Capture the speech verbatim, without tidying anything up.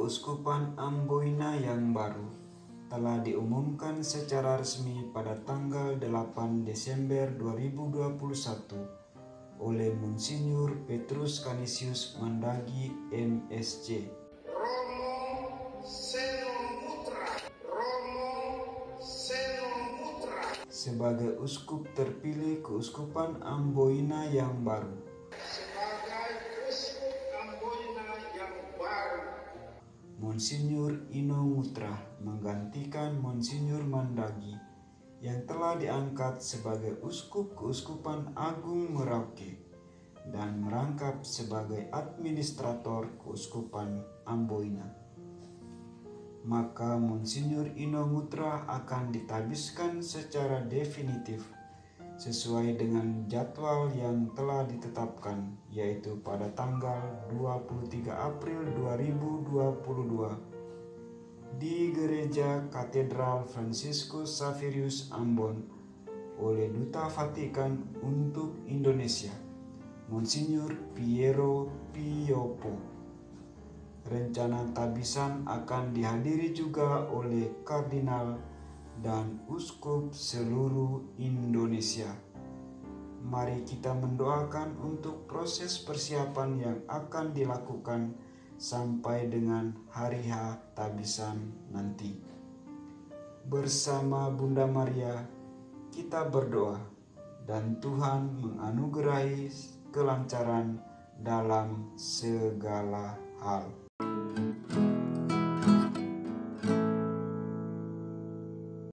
Keuskupan Amboina yang baru telah diumumkan secara resmi pada tanggal delapan Desember dua ribu dua puluh satu oleh Monsinyur Petrus Canisius Mandagi M Si Romo Seno Mutra, Romo Seno Mutra sebagai uskup terpilih Keuskupan Amboina yang baru. sebagai Uskup Amboina yang baru. Monsinyur Ino Mutra menggantikan Monsinyur Mandagi yang telah diangkat sebagai Uskup Keuskupan Agung Merauke dan merangkap sebagai administrator Keuskupan Amboina. Maka Monsinyur Ino Mutra akan ditabiskan secara definitif sesuai dengan jadwal yang telah ditetapkan, yaitu pada tanggal dua puluh tiga April dua ribu dua puluh dua di Gereja Katedral Franciscus Xaverius Ambon oleh Duta Vatikan untuk Indonesia, Monsinyur Piero Piopo. Rencana tabisan akan dihadiri juga oleh kardinal dan uskup seluruh Indonesia. Mari kita mendoakan untuk proses persiapan yang akan dilakukan sampai dengan hari H tabisan nanti. Bersama Bunda Maria, kita berdoa dan Tuhan menganugerahi kelancaran dalam segala hal.